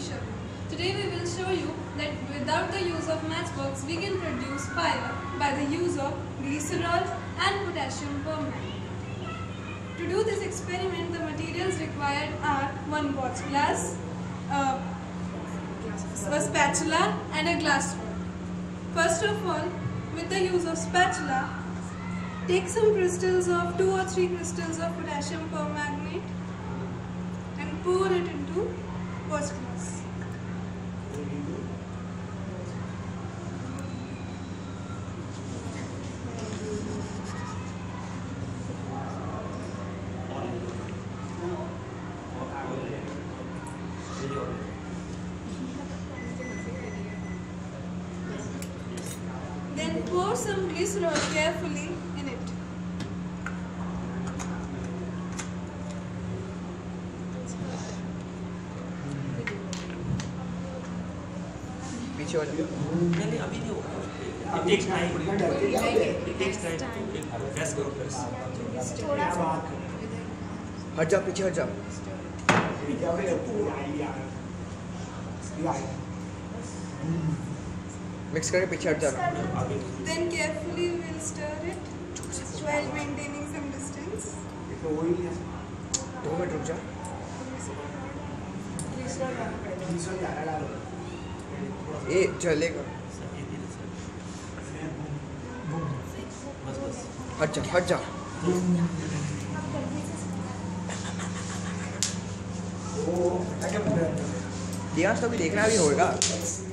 show. Today we will show you that without the use of matchbox we can produce fire by the use of glycerol and potassium permanganate. To do this experiment, the materials required are one watch glass, a spatula and a glass rod. First of all, with the use of spatula, take some crystals of 2 or 3 crystals of potassium permanganate and pour it into watch glass. Then pour some glycerol carefully in it. पीछे हो जाओ। नहीं अभी नहीं होगा। It takes time. It takes time to press go press. हट जाओ, पीछे हट जाओ। मिक्स करके पीछे हट जाओ। Then carefully we will stir it while maintaining some distance. 2 minute रुक जाओ। ये चलेगा। हट जा, हट जा। दियांश तो भी देखना भी होगा।